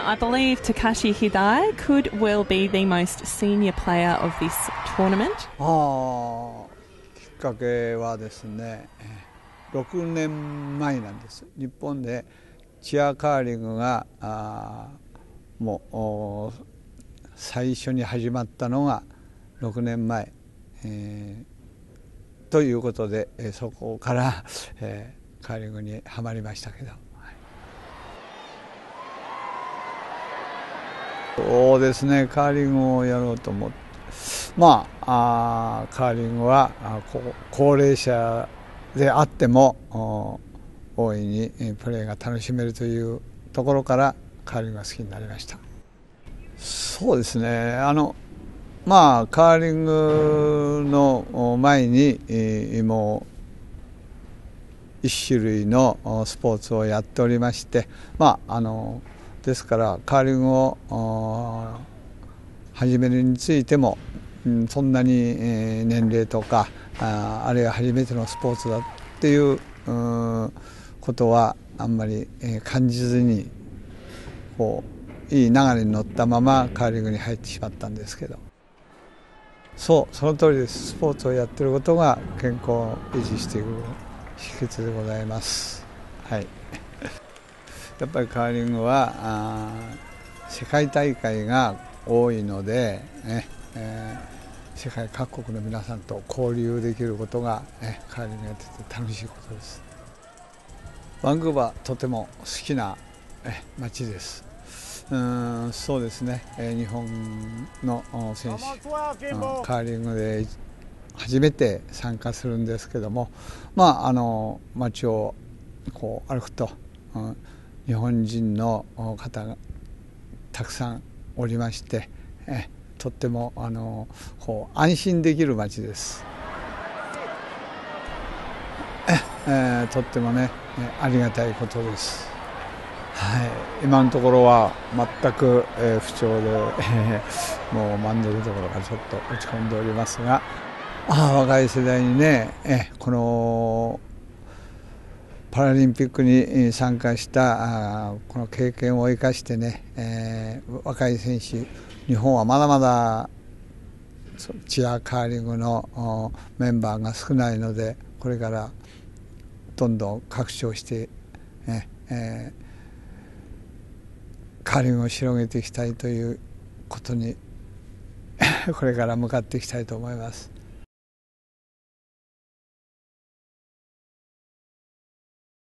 I believe Takashi Hidai could well be the most senior player of this tournament. きっかけはですね、6年前なんです。日本でチアカーリングがもう最初に始まったのが6年前、ということで、そこから、カーリングにはまりましたけど、そうですね、カーリングをやろうと思って、カーリングは高齢者であっても大いにプレーが楽しめるというところからカーリングが好きになりました。そうですね、カーリングの前にもう一種類のスポーツをやっておりまして、ですからカーリングを始めるについても、そんなに年齢とかあるいは初めてのスポーツだっていうことはあんまり感じずに、いい流れに乗ったままカーリングに入ってしまったんですけど、その通りです。スポーツをやっていることが健康を維持していく秘訣でございます。はい、やっぱりカーリングは世界大会が多いので、世界各国の皆さんと交流できることが、カーリングやってて楽しいことです。バンクーバーとても好きな街です。そうですね、日本の選手、カーリングで初めて参加するんですけども、街を歩くと、日本人の方がたくさんおりまして、とっても安心できる街です。とってもね、ありがたいことです。はい、今のところは全く不調で、もうマンネリどころかちょっと落ち込んでおりますが、若い世代にね、このパラリンピックに参加したこの経験を生かしてね、若い選手、日本はまだまだチアカーリングのメンバーが少ないので、これからどんどん拡張して、カーリングを広げていきたいということにこれから向かっていきたいと思います。